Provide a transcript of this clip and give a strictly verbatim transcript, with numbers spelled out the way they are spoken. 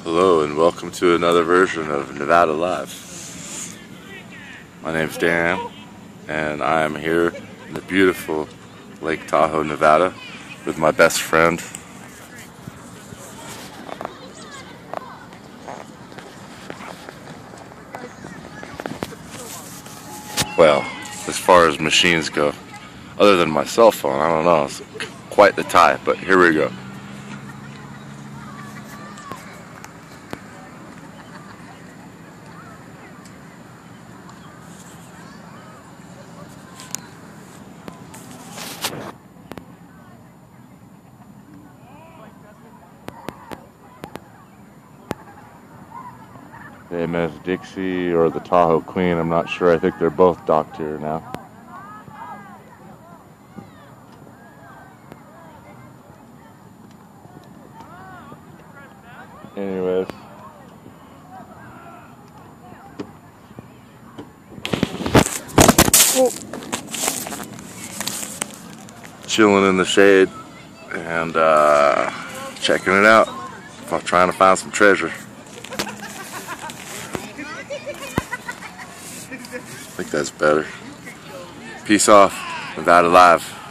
Hello and welcome to another version of Nevada Live. My name's Dan and I am here in the beautiful Lake Tahoe, Nevada with my best friend. Well, as far as machines go, other than my cell phone, I don't know, it's quite the tie, but here we go. The M S Dixie or the Tahoe Queen, I'm not sure. I think they're both docked here now. Anyways. Oh. Chilling in the shade and uh, checking it out. I'm trying to find some treasure. I think that's better. Peace off. Nevada Live.